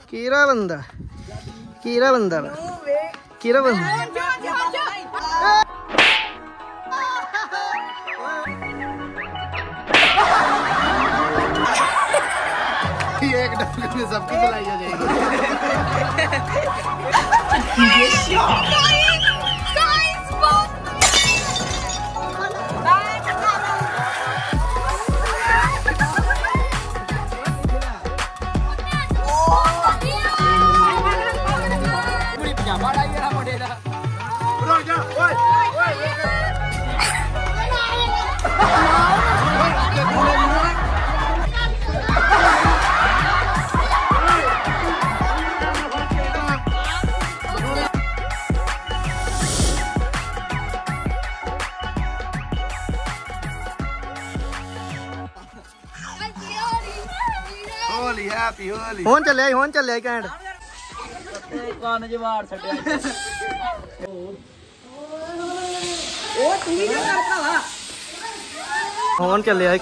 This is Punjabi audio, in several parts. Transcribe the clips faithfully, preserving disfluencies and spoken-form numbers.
कीरा बंदा कीरा बंदा कीरा बंदा एक डब्बे में सबकी बुलाई हो जाएगी। होली हैप्पी होली होन चले होन चले कैंड कान जवाड़ छड्या ओ तू ही ना कर भरावा होन चले आ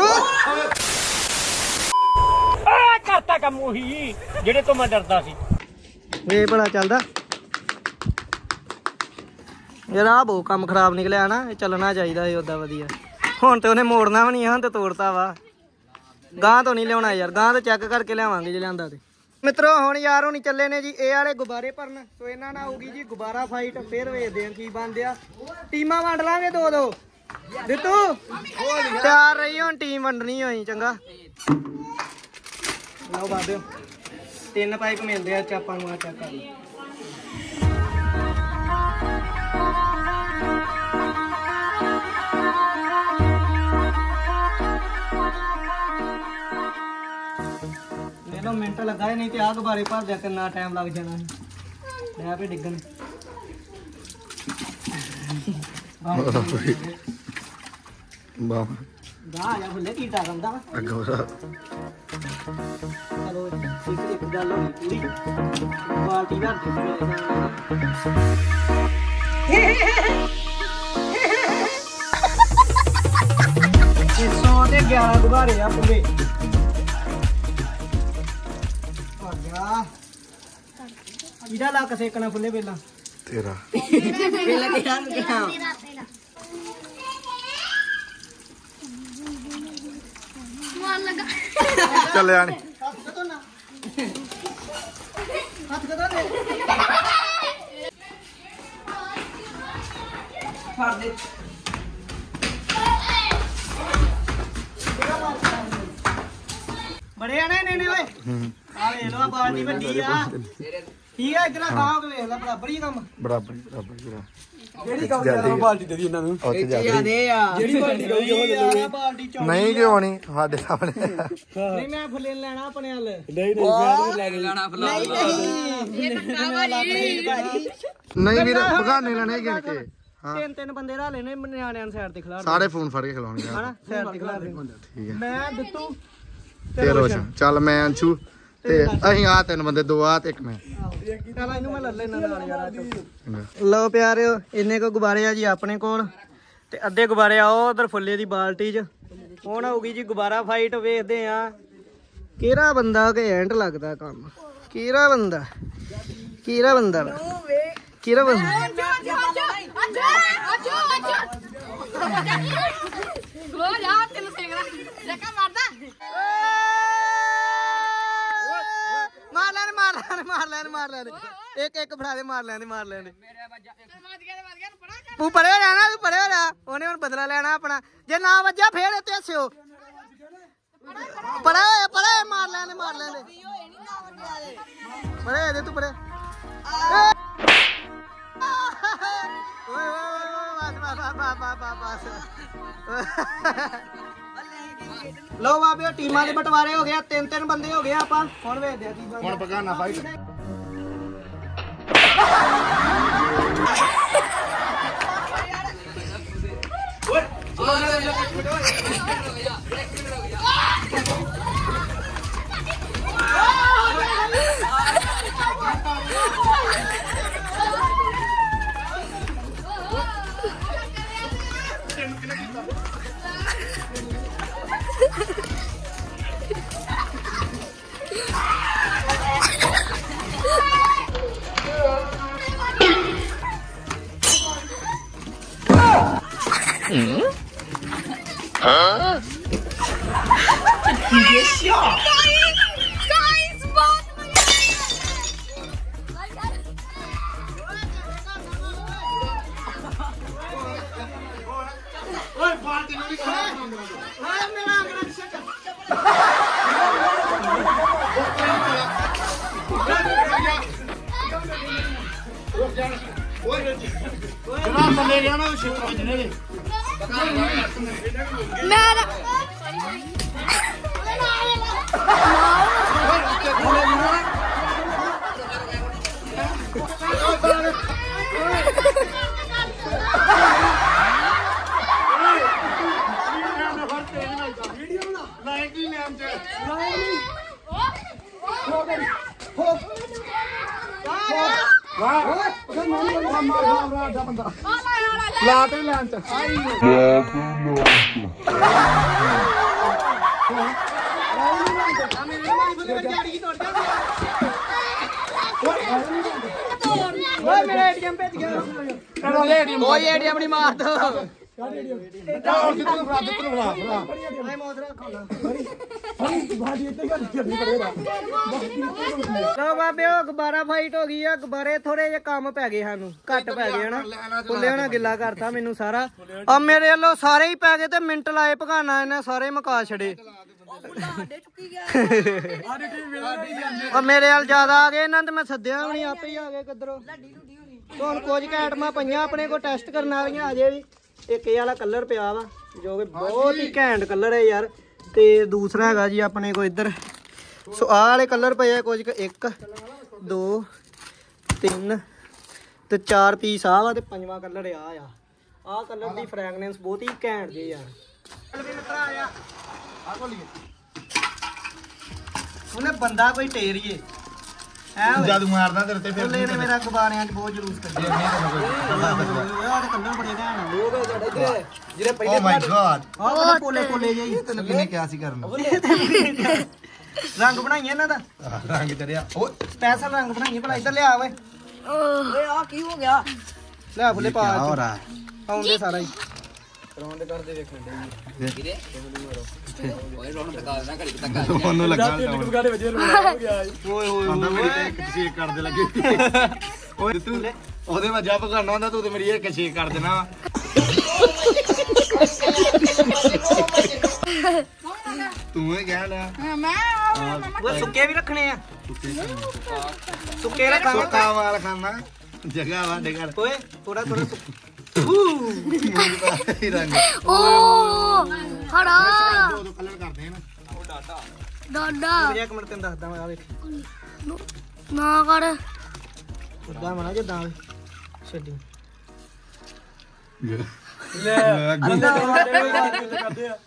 करता कम ਉਹੀ ਜਿਹੜੇ ਤੋਂ ਮੈਂ ਡਰਦਾ ਸੀ ਵੇ ਬੜਾ ਚੱਲਦਾ ਯਾਰ ਆ ਬਹੁਤ ਕੰਮ ਖਰਾਬ ਨਿਕਲਿਆ ਨਾ ਇਹ ਚੱਲਣਾ ਚਾਹੀਦਾ ਇਹ ਉਦਾਂ ਵਧੀਆ ਹੁਣ ਤੇ ਉਹਨੇ ਮੋੜਨਾ ਵੀ ਨਹੀਂ ਹੁਣ ਤੇ ਤੋੜਤਾ ਵਾ ਗਾਂ ਤੋਂ ਨਹੀਂ ਲਿਆਉਣਾ ਯਾਰ ਗਾਂ ਤੋਂ ਚੈੱਕ ਕਰਕੇ ਲਿਆਵਾਂਗੇ ਜੇ ਲਿਆਂਦਾ ਤੇ ਮਿੱਤਰੋ ਹੁਣ ਯਾਰ ਹੁਣੀ ਚੱਲੇ ਨੇ ਜੀ ਇਹ ਵਾਲੇ ਗੁਬਾਰੇ ਭਰਨ ਸੋ ਇਹਨਾਂ ਨਾਲ ਆਊਗੀ ਜੀ ਗੁਬਾਰਾ ਫਾਈਟ ਫੇਰ ਵੇਖਦੇ ਆਂ ਕੀ ਬਣਦੇ ਆ ਟੀਮਾਂ ਵੰਡ ਲਾਂਗੇ ਦੋ ਦੋ ਦਿੱਤੂ ਤਿਆਰ ਰਹੀ ਹੁਣ ਟੀਮ ਵੰਡਣੀ ਹੋਈ ਚੰਗਾ ਲਓ ਬਾਬਿਓ ਤਿੰਨ ਪਾਈਪ ਮਿਲਦੇ ਆ ਚਾਪਾਂ ਨੂੰ ਆ ਚੈੱਕ ਕਰ ਲਓ मिनट लगा नहीं तो आ गुब्बारे भर दिया कितना टाइम लग जाना है पे डिगन फुले कीटा करता चलो एक गल हो पूरी बाल्टी भर सौ ते ग्यारह गुब्बारे आ पूरे इधर ला के सेकना फुले पहला तेरा पहला तेरा तेरा मार लगा चल यानी हाथ कदा दे फाड़ दे बड़े आने ने ने ओए आ ले लो बाल्टी ਵੱਡੀ ਆ ठीक है इतना गांव के वेख ले बराबर ही काम बराबर बराबर पूरा ਜਿਹੜੀ ਕੰਮ ਕਰਾਂ ਬਾਲਟੀ ਦੇ ਦੀ ਇਹਨਾਂ ਨੂੰ ਉੱਥੇ ਜਾ ਕੇ ਜਿਹੜੀ ਬਾਲਟੀ ਕਹੂਗੀ ਉਹ ਲੈ ਲੂਗੇ ਬਾਲਟੀ ਚੋਂ ਨਹੀਂ ਕਿਉਂ ਨਹੀਂ ਸਾਡੇ ਸਾਹਮਣੇ ਨਹੀਂ ਮੈਂ ਫੁੱਲੇ ਲੈਣਾ ਆਪਣੇ ਹੱਲ ਨਹੀਂ ਨਹੀਂ ਮੈਂ ਲੈ ਕੇ ਲੈਣਾ ਫਲਾ ਨਹੀਂ ਇਹ ਧੱਕਾ ਵਾਲੀ ਨਹੀਂ ਵੀਰ ਬਗਾਨੇ ਲੈਣੇ ਗਿਣ ਕੇ ਤਿੰਨ ਤਿੰਨ ਬੰਦੇ ਰਾ ਲੈਣੇ ਨਿਆਣਿਆਂ ਨੂੰ ਸਾਈਡ ਤੇ ਖਿਲਾ ਸਾਰੇ ਫੋਨ ਫੜ ਕੇ ਖਿਲਾਉਣਗੇ ਹਨਾ ਸਾਈਡ ਤੇ ਖਿਲਾ ਦੇ ਠੀਕ ਹੈ ਮੈਂ ਦਿੱਤੂ ਤੇ ਰੋਸ਼ਨ ਚੱਲ ਮੈਂ ਅੰਸ਼ੂ ਤੇ ਅਸੀਂ ਆ ਤਿੰਨ ਬੰਦੇ ਦੋ ਆ ਤੇ ਇੱਕ ਮੈਂ ਚੱਲ ਇਹਨੂੰ ਮੈਂ ਲੈ ਲੈਣਾ ਨਾਲ ਯਾਰ ਲਓ ਪਿਆਰਿਓ ਇੰਨੇ ਕੋ ਗੁਬਾਰੇ ਆ ਜੀ ਆਪਣੇ ਕੋਲ ਤੇ ਅੱਧੇ ਗੁਬਾਰੇ ਆ ਉਹ ਉਧਰ ਫੁੱਲੇ ਦੀ ਬਾਲਟੀ 'ਚ ਹੁਣ ਆਊਗੀ ਜੀ ਗੁਬਾਰਾ ਫਾਈਟ ਵੇਖਦੇ ਆ ਕਿਹੜਾ ਬੰਦਾ ਕਿ ਐਂਡ ਲੱਗਦਾ ਕੰਮ ਕਿਹੜਾ ਬੰਦਾ ਕਿਹੜਾ ਬੰਦਾ ਕਿਹੜਾ ਬੰਦਾ मार लेने मार लेने मार लेने मार लेने एक एक फड़ा दे मार लेने मार लेने तू पढ़े रहना तू पढ़े रहा उन्हें हुन बदला लेना अपना जे ना वज्जा फेर इत्थे हस्सियो पढ़े पढ़े मार लेने मार लेने पढ़े दे तू पढ़े ओए ओए बस बस बस बस लो बाबे टीमां दे बंटवारे हो गया तीन तीन बंदे हो गए आपां हुण वेखदे आ की बनदा हुण बगाना फाइट ਲਾ ਤੇ ਲੈਣ ਚ ਮੇਰਾ ਏਟੀਐਮ ਭੇਜ ਗਿਆ ਕੋਈ ਏਟੀਐਮ ਨਹੀਂ ਮਾਰਦਾ ਲੋ ਬਾਬੇ ਉਹ ਗੁਬਾਰਾ ਫਾਈਟ ਹੋ ਗਈ ਆ ਗੁਬਾਰੇ ਥੋੜੇ ਜਿਹੇ ਕੰਮ ਪੈ ਗਏ ਸਾਨੂੰ ਘੱਟ ਪੈ ਗਏ ਹਨਾ ਫੁੱਲੇ ਹੋਣਾ ਗਿੱਲਾ ਕਰਤਾ ਮੈਨੂੰ ਸਾਰਾ ਆ ਮੇਰੇ ਵੱਲੋਂ ਸਾਰੇ ਹੀ ਪੈ ਗਏ ਤੇ ਮਿੰਟ ਲਾਏ ਭਗਾਨਾ ਇਹਨੇ ਸਾਰੇ ਮੁਕਾ ਛੜੇ ਆ ਮੇਰੇ ਵੱਲ ਜ਼ਿਆਦਾ ਆ ਗਏ ਇਹਨਾਂ ਤੇ ਮੈਂ ਸੱਦਿਆ ਵੀ ਨਹੀਂ ਆਪੇ ਹੀ ਆ ਗਏ ਕਿੱਧਰੋਂ ਹੁਣ ਕੁਝ ਕੁ ਆਈਟਮਾਂ ਪਈਆਂ ਆਪਣੇ ਕੋਲ ਟੈਸਟ ਕਰਨ ਵਾਲੀਆਂ ਅਜੇ ਵੀ ਇੱਕ ਇਹ ਵਾਲਾ ਕਲਰ ਪਿਆ ਵਾ ਜੋ ਕਿ ਬਹੁਤ ਹੀ ਘੈਂਟ ਕਲਰ ਹੈ ਯਾਰ ਤੇ ਦੂਸਰਾ ਹੈਗਾ ਜੀ ਆਪਣੇ ਕੋਲ ਇੱਧਰ ਸੋ ਆਹ ਵਾਲੇ ਕਲਰ ਪਏ ਆ ਕੁਝ ਇੱਕ ਦੋ ਤਿੰਨ ਤੇ ਚਾਰ ਪੀਸ ਆ ਵਾ ਤੇ ਪੰਜਵਾਂ ਕਲਰ ਆ ਆ ਆਹ ਕਲਰ ਦੀ ਫ੍ਰੈਗਨੈਂਸ ਬਹੁਤ ਹੀ ਘੈਂਟ ਜੀ ਯਾਰ ਚੱਲ ਵੀ ਮਿੱਤਰਾ ਆ ਜਾ ਆ ਖੋਲੀਏ ਉਹਨੇ ਬੰਦਾ ਕੋਈ ਟੇਰੀਏ ਐ ਜਾਦੂ ਮਾਰਦਾ ਤੇਰੇ ਤੇ ਫਿਰ ਉਹਨੇ ਨੇ ਮੇਰਾ ਗੁਬਾਰਿਆਂ 'ਚ ਬਹੁਤ ਜਲੂਸ ਕੱਢਿਆ ਯਾਰ ਤੇ ਕਲਰ ਬੜੇ ਘੈਂਟ ਲੋਕ ਜਿਹੜੇ ਜਿਹੜੇ ਪਹਿਲੇ ਓ ਮਾਈ ਗॉड ਆਹ ਪੋਲੇ ਪੋਲੇ ਜਿਹੀ ਤੈਨੂੰ ਕਿਹਨੇ ਕਿਹਾ ਸੀ ਕਰਨ ਰੰਗ ਬਣਾਈਏ ਇਹਨਾਂ ਦਾ ਰੰਗ ਚੜਿਆ ਓ ਸਪੈਸ਼ਲ ਰੰਗ ਬਣਾਈਏ ਭਲਾ ਇੱਧਰ ਲਿਆ ਓਏ ਓਏ ਆ ਕੀ ਹੋ ਗਿਆ ਲੈ ਫੁੱਲੇ ਪਾ ਹੋ ਰਹਾ ਆਉਂਦੇ ਸਾਰਾ ਹੀ ਉਹਨੂੰ ਲੱਗਾ ਓਏ ਹੋਏ ਆਂਦਾ ਮੇਰੀ ਤੇ ਇੱਕ ਛੇਕ ਕਰਦੇ ਲੱਗੇ ਓਏ ਤੂੰ ਉਹਦੇ ਮੈਂ ਜੱਬ ਕਰਨਾ ਹੁੰਦਾ ਤੂੰ ਤੇ ਮੇਰੀ ਇੱਕ ਛੇਕ ਕਰ ਦੇਣਾ ਵਾ ਤੂੰ ਹੀ ਕਹਿ ਲਿਆ ਓਏ ਸੁੱਕੇ ਵੀ ਰੱਖਣੇ ਆ ਸੁੱਕੇ ਰੱਖਾਂਗੇ ਸੁੱਕਾ ਵਾਲ ਖਾਣਾ ਜਗ੍ਹਾ ਵਾ ਦੇ ਘਰ ਓਏ ਥੋੜਾ ਥੋੜਾ ਰੰਗ ਓ ਹੜਾ ਦੋ ਦੋ ਕਲਰ ਕਰਦੇ ਨਾ ਉਹ ਡਾਟਾ ਡਾਡਾ ਮੇਰੇ ਇੱਕ ਮਿੰਟ ਤੈਨੂੰ ਦੱਸਦਾ ਮੈਂ ਆ ਵੇਖ ਨਾ ਕਰ ਉਦਾਂ ਮਨਾ ਜਦਾਂ ਛੱਡੀ ਲੈ ਕਰਦੇ ਆ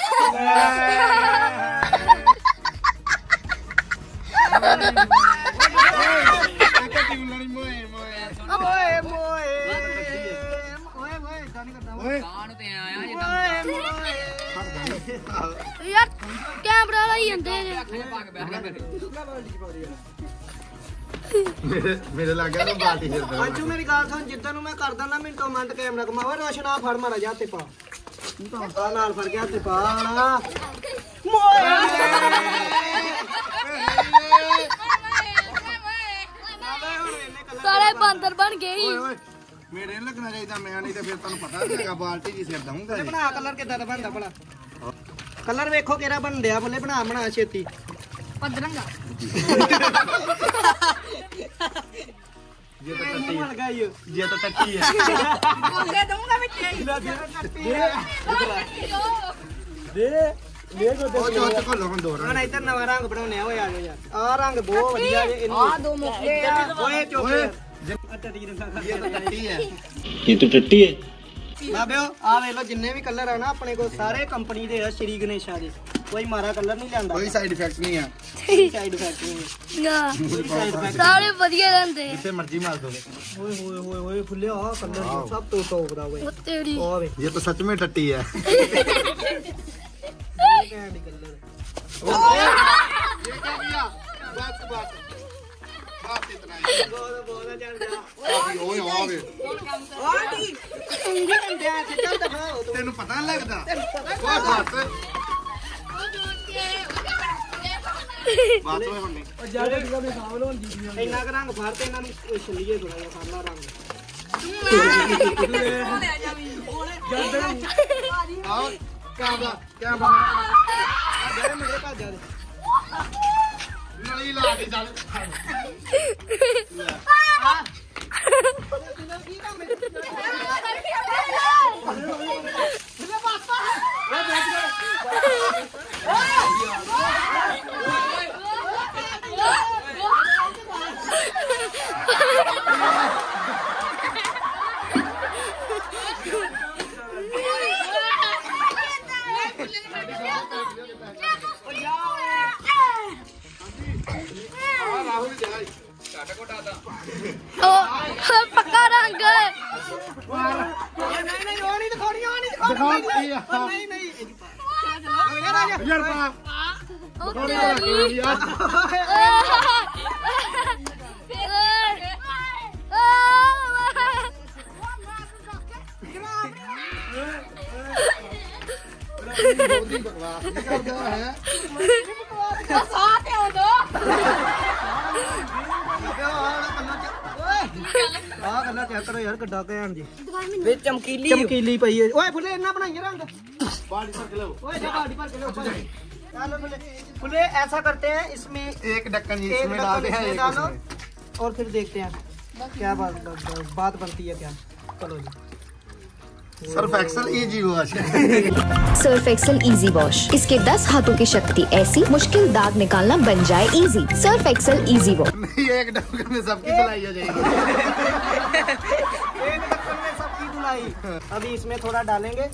ਓਏ ਮੋਏ ਓਏ ਓਏ ਇਦਾਂ ਨਹੀਂ ਕਰਦਾ ਓਏ ਯਾਰ ਕੈਮਰਾ ਲਾਈ ਜਾਂਦੇ ਜੇ ਮੇਰੇ ਮੇਰੇ ਲੱਗ ਗਿਆ ਬਾਲਟੀ ਫਿਰਦਾ ਅੰਜੂ ਮੇਰੀ ਗੱਲ ਸੁਣ ਜਿੱਦਾਂ ਨੂੰ ਮੈਂ ਕਰਦਾ ਨਾ ਮਿੰਟੋ ਮਿੰਟ ਕੈਮਰਾ ਘੁਮਾਵਾ ਰੋਸ਼ਨ ਆ ਫੜ ਮਾਰਾ ਜਾ ਤੇ ਪਾ ਆ ਨਾਲ ਫੜ ਗਿਆ ਤੇ ਪਾ ਸਾਰੇ ਬਾਂਦਰ ਬਣ ਗਏ ਹੀ ਓਏ ਮੇਰੇ ਨਹੀਂ ਲੱਗਣਾ ਚਾਹੀਦਾ ਮੈਂ ਨਹੀਂ ਤੇ ਫਿਰ ਤੁਹਾਨੂੰ ਪਤਾ ਨਹੀਂ ਹੈਗਾ ਬਾਲਟੀ ਜੀ ਸਿਰ ਦਊਂਗਾ ਬਣਾ ਕਲਰ ਕਿੱਦਾਂ ਦਾ ਬਣਦਾ ਭਲਾ ਕਲਰ ਵੇਖੋ ਕਿਹੜਾ ਬਣਦਿਆ ਬੋਲੇ ਬਣਾ ਬਣਾ ਛੇਤੀ ਪਦਰੰਗਾ ਜੇ ਤਾਂ ਟੱਟੀ ਬਣ ਗਿਆ ਈ ਜੇ ਤਾਂ ਟੱਟੀ ਹੈ ਬੋਲੇ ਦਊਂਗਾ ਵਿੱਚ ਉਹ ਚੋਚ ਕੋਲੋਂ ਹੁਣ ਦੋ ਹੁਣ ਇੱਧਰ ਨਵਾਂ ਰੰਗ ਬਣਾਉਣੇ ਆ ਓਏ ਆ ਜਾ ਯਾਰ ਆ ਰੰਗ ਬਹੁਤ ਵਧੀਆ ਜੇ ਇਹਨੂੰ ਆ ਦੋ ਮੁੱਕੇ ਆ ਓਏ ਚੁੱਪ ਯਾਰ ਟੱਟੀ ਰੰਗਾ ਇਹ ਤਾਂ ਟੱਟੀ ਹੈ ये तो टट्टी है ਬਾਬਿਓ ਆ ਵੇਖ ਲਓ ਜਿੰਨੇ ਵੀ ਕਲਰ ਆ ਨਾ ਆਪਣੇ ਕੋਲ ਸਾਰੇ ਕੰਪਨੀ ਦੇ ਆ ਸ਼੍ਰੀ ਗਣੇਸ਼ਾ ਦੇ ਕੋਈ ਮਾਰਾ ਕਲਰ ਨਹੀਂ ਲਿਆਂਦਾ ਕੋਈ ਸਾਈਡ ਇਫੈਕਟ ਨਹੀਂ ਆ ਸਾਈਡ ਇਫੈਕਟ ਨਹੀਂ ਨਾ ਕੋਈ ਸਾਈਡ ਇਫੈਕਟ ਸਾਰੇ ਵਧੀਆ ਰਹਿੰਦੇ ਜਿੱਥੇ ਮਰਜ਼ੀ ਮਾਰ ਦੋ ਓਏ ਹੋਏ ਹੋਏ ਹੋਏ ਫੁੱਲੇ ਆ ਕਲਰ ਸਭ ਤੋਂ ਟੌਪ ਦਾ ਓਏ ਉਹ ਤੇਰੀ ਉਹ ਵੇ ये तो सच में टट्टी है ਕੈਂਡੀ ਕਲਰ ये क्या किया बस बस ਓਏ ਆਵੇ ਤੈਨੂੰ ਪਤਾ ਨਹੀਂ ਲੱਗਦਾ ਓਏ ਬਸ ਬਾਤ ਹੋਏ ਬੰਨੇ ਉਹ ਜਾੜੇ ਦੀ ਦੇ ਸਾਹਮਣੇ ਹੁੰਦੀ ਸੀ ਇੰਨਾ ਕ ਰੰਗ ਫੜ ਤੇ ਇਹਨਾਂ ਨੂੰ ਛੱਲੀਏ ਥੋੜਾ ਜਿਹਾ ਫੜ ਲਾ ਰੰਗ ਆਹ ਕੈਮਰਾ ਕੈਮਰਾ ਜਿਹੜੇ ਮੇਰੇ ਭੱਜ ਜਾ ਨਲੀ ਲਾ ਕੇ ਚੱਲ ਪੱਕਾ ਰੰਗ ਨਹੀਂ ਨਹੀਂ ਉਹ ਨਹੀਂ ਦਿਖਾਉਣੀ ਉਹ ਨਹੀਂ ਦਿਖਾਉਣੀ ਨਹੀਂ ਨਹੀਂ ਯਾਰ ਪਾ ਉਹ ਯਾਰ ਬੋਲਦੀ ਬਕਵਾਸ ਨਹੀਂ ਕਰਦਾ ਹੈ ਆ ਗੱਲਾਂ ਚੈੱਕ ਕਰੋ ਯਾਰ ਕਿੱਡਾ ਘੈਂਟ ਜੀ ਵੇ ਚਮਕੀਲੀ ਚਮਕੀਲੀ ਪਈ ਹੈ ਓਏ ਫੁੱਲੇ ਇੰਨਾ ਬਣਾਈਏ रंग बाल्टी भर के लो ओए जा बाल्टी भर के लो ऊपर चलो फुल्ले फुल्ले ऐसा करते हैं इसमें एक ढक्कन एक इसमें डालते हैं एक डालो उसमें और फिर देखते हैं क्या बात बात बनती है क्या चलो जी Surf Excel easy wash Surf Excel easy wash इसके दस हाथों की शक्ति ऐसी मुश्किल दाग निकालना बन जाए easy Surf Excel easy wash नहीं एक ढक्कन में सबकी धुलाई हो जाएगी एक ढक्कन में सबकी धुलाई अभी इसमें थोड़ा डालेंगे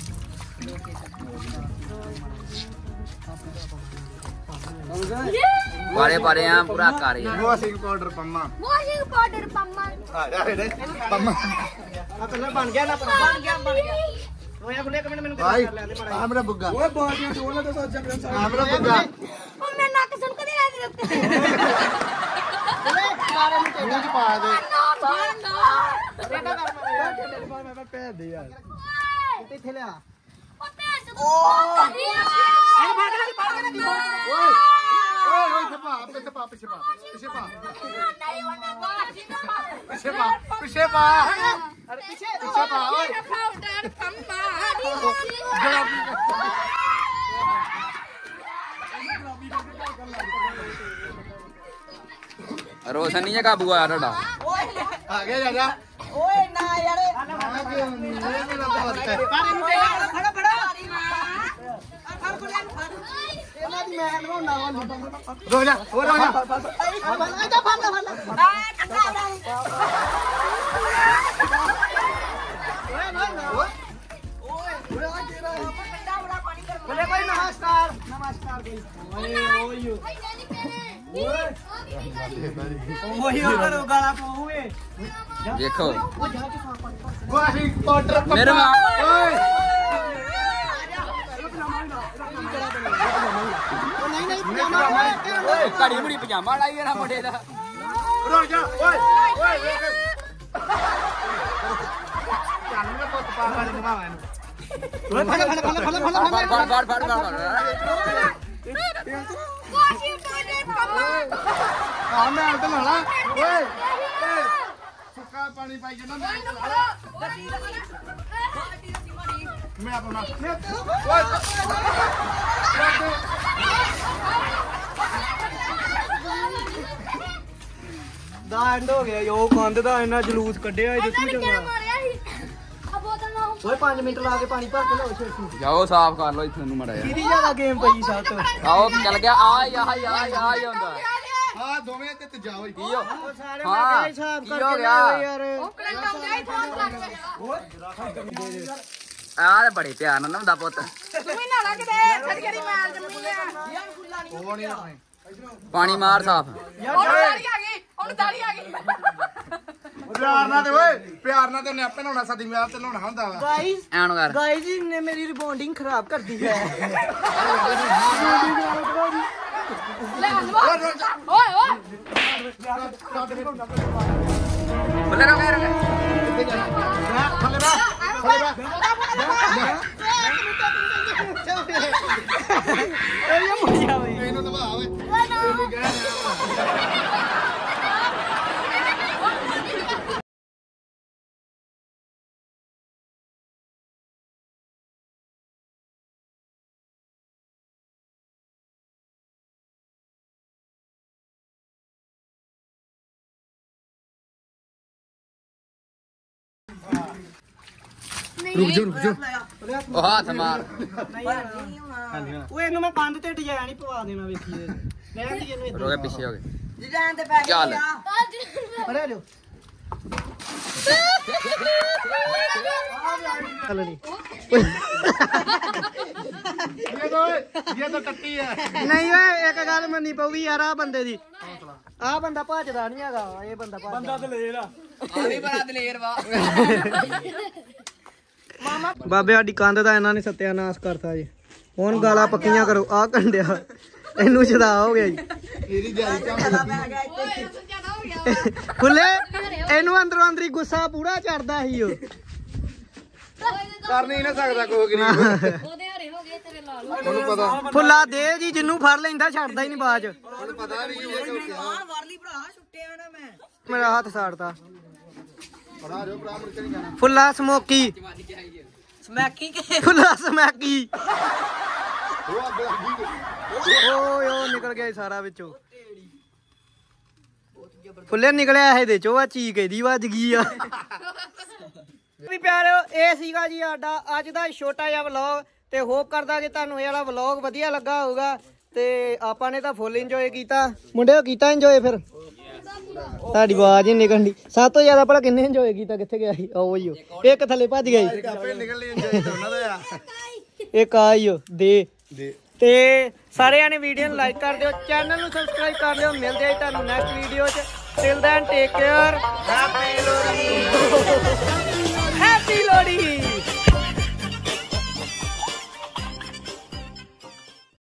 बारे बारे यहाँ पूरा कर washing powder Pamma washing powder Pamma आ जा रे पम्मा हाँ कलर बन गया ना बन गया बन गया ओए फुल्ले कमेंट मैंने भाई कर ले माड़ा हमरा बुग्गा ओए बाल्टियां डोला तो सच में हमरा बुग्गा ओ मैं नाक सुन के नहीं रहती ओए बारे में मुंह च पा दे ना ना बेटा कर मैं मैं पैर दे यार इथे ले आ ओ पैसे ओ अरे भाग लग भाग लग ओए ओए ओए छपा पीछे पा पीछे पा पीछे पा नहीं होना वाशिंग पाउडर पीछे पा पीछे पा अरे पीछे पीछे पा ओए पाउडर पम्मा रोशन नहीं है काबू आया ਤੁਹਾਡਾ आगे जा जा ओए ना यार आगे मेरा दोस्त है फड़ा फड़ा फड़ फुल्ले फड़ ਇਹਨਾਂ ਦੀ ਮੈਂ ਲਵਾਉਣਾ ਵਾ रुक जा हो रुक जा ਆਜਾ ਫੜ ਲੈ ਫੜ ਲੈ ਓਏ ਨਾ ਨਾ ਓਏ ਓਏ ਆ ਜਿਹੜਾ ਬੋਲੇ ਭਾਈ ਨਮਸਕਾਰ ਨਮਸਕਾਰ ਭਾਈ ਓਏ ਓਏ ਓਏ ਕਰੋ ਗਾਲਾਂ ਪਾਉਏ देखो वॉशिंग पाउडर मेरे माँ ओए ਨਹੀਂ ਨਹੀਂ ਪਜਾਮਾ ਓਏ घड़ी मुड़ी पजामा लाई है ना मुंडे दा रुक जा ओए ओए चल मैं पुੱਤ ਪਾ ਵਾਲੀ ਨਵਾਂ ਇਹਨੂੰ ਓਏ ਫੜ ਫੜ ਫੜ ਫੜ ਫੜ फड़ फड़ फड़ फड़ फड़ वाशिंग पाउडर पम्मा ਆ ਮੈਂ ਅੰਦਰ ਲਾਣਾ ਓਏ ਸੁੱਕਾ ਪਾਣੀ ਪਾਈ ਜਨਾ ਮੈਂ ਮੈਂ ਆਪਣਾ ਓਏ ਦਾ ਐਂਡ ਹੋ ਗਿਆ ਯੋ ਕੰਧ ਦਾ ਇੰਨਾ ਜਲੂਸ ਕੱਢਿਆ ਇਹ ਦੱਸੂ ਚੰਗਾ मारिया ही अब बोतल ना ਓਏ ਪੰਜ ਮਿੰਟ ਲਾ ਕੇ ਪਾਣੀ ਭਰ ਕੇ ਲਓ ਛੇਤੀ जाओ साफ कर लो इतने नु मड़ा ਕਿਹਦੀ ਜ਼ਿਆਦਾ ਗੇਮ ਪਈ ਸੱਤ आओ चल गया आ या या या होंदा ਹਾਂ ਦੋਵੇਂ ਤੇ ਤੇ ਜਾਓ की हो ਸਾਰੇ ਹਾਂ, ਮੈਂ ਕਿਹਾ ਹਿਸਾਬ ਕੀ ਕਰਕੇ ਹੋ ਗਿਆ? ਲਿਆਓ ਯਾਰ करंट हो गया फोन लग गया आ बड़े प्यार नाल नंदा पुत तू ही ना लग दे खड़ी खड़ी मार जम्मी है ਉਹ ਨਹੀਂ ਆਉਣੇ पानी मार साफ और दाढ़ी आ गई और दाढ़ी आ गई ਪਿਆਰ ਨਾਲ ਤੇ ਓਏ ਪਿਆਰ ਨਾਲ ਤੇ ਉਹਨੇ ਆਪੇ ਨਹਾਉਣਾ ਸਾਡੀ ਵਿਆਹ ਤੇ ਨਹਾਉਣਾ ਹੁੰਦਾ ਵਾ गाइस ਐਨ कर गाइस ने मेरी रिबॉन्डिंग खराब कर दी है ले ओए ओए ਬੱਲੇ ਰੋ ਗਏ ਰੋ ਗਏ ਥੱਲੇ ਬਾ ਥੱਲੇ ਬਾ ਇਹ ਮੁੰਡਿਆ ਬਈ ਇਹਨੂੰ ਦਬਾ ਓਏ ਰੁਕ ਜਾ ਰੁਕ ਜਾ ਉਹ ਹੱਥ ਮਾਰ ਉਹ ਇਹਨੂੰ ਮੈਂ ਕੰਧ ਤੇ ਡਿਜ਼ਾਈਨ ਹੀ ਪਵਾ ਦੇਣਾ ਵੇਖੀ ਦੇ ਰਹਿਣ ਦੀ ਇਹਨੂੰ ਰੋ ਗਏ ਪਿੱਛੇ ਹੋ ਗਏ ਡਿਜ਼ਾਈਨ ਤੇ ਪੈ ਚੱਲ ਅਰੇ ਲਿਓ ਚੱਲ ਨਹੀਂ ਇਹ ਤਾਂ ਇਹ ਤਾਂ ਕੱਟੀ ਹੈ ਨਹੀਂ ਓਏ ਇੱਕ ਗੱਲ ਮੰਨੀ ਪਊਗੀ ਯਾਰ ਆ ਬੰਦੇ ਦੀ ਆ ਬੰਦਾ ਭੱਜਦਾ ਨਹੀਂ ਹੈਗਾ ਇਹ ਬੰਦਾ ਭੱਜਦਾ ਬੰਦਾ ਦਲੇਰ ਆ ਆ ਵੀ ਬੜਾ ਦਲੇਰ ਵਾ ਬਾਬੇ ਸਾਡੀ ਕੰਧ ਦਾ ਇਹਨਾਂ ਨੇ ਸਤਿਆਨਾਸ਼ ਕਰਤਾ ਜੀ ਹੁਣ ਗਾਲਾਂ ਪੱਕੀਆਂ ਕਰੋ ਆ ਕੰਡਿਆ ਇਹਨੂੰ ਛਦਾ ਹੋ ਗਿਆ ਜੀ ਇਹਦੀ ਦਿਹਾੜੀ ਕੰਮ ਪੈ ਗਿਆ ਇੱਥੇ ਖੁੱਲੇ ਇਹਨੂੰ ਅੰਦਰੋਂ ਅੰਦਰੀ ਗੁੱਸਾ ਪੂਰਾ ਚੜਦਾ ਸੀ ਉਹ ਕਰ ਨਹੀਂ ਨਾ ਸਕਦਾ ਕੋਈ ਗਰੀਬ ਉਹਦੇ ਹਰੇ ਹੋ ਗਏ ਤੇਰੇ ਲਾਲ ਉਹਨੂੰ ਪਤਾ ਫੁੱਲਾ ਦੇ ਜੀ ਜਿੰਨੂੰ ਫੜ ਲੈਂਦਾ ਛੱਡਦਾ ਹੀ ਨਹੀਂ ਬਾਜ ਉਹਨੂੰ ਪਤਾ ਨਹੀਂ ਇਹ ਕਿਉਂ ਕਿਹਾ ਬਾਹਰ ਵਾਰਲੀ ਭਰਾ ਛੁੱਟਿਆ ਨਾ ਮੈਂ ਮੇਰਾ ਹੱਥ ਸਾੜਤਾ ਬੜਾ ਰਿਓ ਭਰਾ ਮੁੜ ਕੇ ਨਹੀਂ ਜਾਣਾ ਫੁੱਲਾ ਸਮੋਕੀ ਸਮੈਕੀ ਕੇ ਫੁੱਲਾ ਸਮੈਕੀ ਉਹ ਅੱਗੇ ਲੱਗੀ ਓਏ ਉਹ ਨਿਕਲ ਗਿਆ ਸੀ ਸਾਰਾ ਵਿੱਚੋਂ ਫੁੱਲੇ ਨਿਕਲਿਆ ਇਹਦੇ ਚੋਂ ਆ ਚੀਕ ਇਹਦੀ ਵੱਜ ਗਈ ਆ ਵੀ ਪਿਆਰਿਓ ਇਹ ਸੀਗਾ ਜੀ ਸਾਡਾ ਅੱਜ ਦਾ ਛੋਟਾ ਜਿਹਾ ਵਲੌਗ ਤੇ ਹੋਪ ਕਰਦਾ ਕਿ ਤੁਹਾਨੂੰ ਇਹ ਵਾਲਾ ਵਲੌਗ ਵਧੀਆ ਲੱਗਾ ਹੋਊਗਾ ਤੇ ਆਪਾਂ ਨੇ ਤਾਂ ਫੁੱਲ ਇੰਜੋਏ ਕੀਤਾ ਮੁੰਡਿਓ ਕੀਤਾ ਇੰਜੋਏ ਫਿਰ ਤੁਹਾਡੀ ਆਵਾਜ਼ ਹੀ ਨਿਕਲਣ ਦੀ ਸਭ ਤੋਂ ਜ਼ਿਆਦਾ ਭਲਾ ਕਿੰਨੇ ਇੰਜੋਏ ਕੀਤਾ ਕਿੱਥੇ ਗਿਆ ਸੀ ਉਹ ਹੀ ਉਹ ਇੱਕ ਥੱਲੇ ਭੱਜ ਗਿਆ ਸੀ ਆਪੇ ਨਿਕਲ ਲਈ ਇੰਜੋਏ ਕਰਨਾ ਦਾ ਆ ਇੱਕ ਆਈਓ ਦੇ ਦੇ ਤੇ ਸਾਰਿਆਂ ਨੇ ਵੀਡੀਓ ਨੂੰ ਲਾਈਕ ਕਰ ਦਿਓ ਚੈਨਲ ਨੂੰ ਸਬਸਕ੍ਰਾਈਬ ਕਰ ਲਿਓ ਮਿਲਦੇ ਆ ਤੁਹਾਨੂੰ ਨੈਕਸਟ ਵੀਡੀਓ 'ਚ till then take care happy Lohri